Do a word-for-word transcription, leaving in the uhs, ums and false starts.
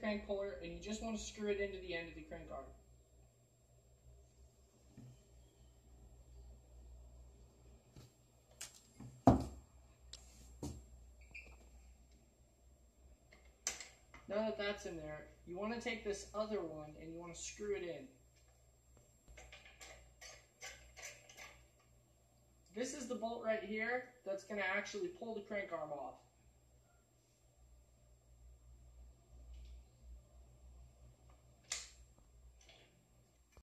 crank puller and you just want to screw it into the end of the crank arm. Now that that's in there, you want to take this other one and you want to screw it in. This is the bolt right here that's going to actually pull the crank arm off.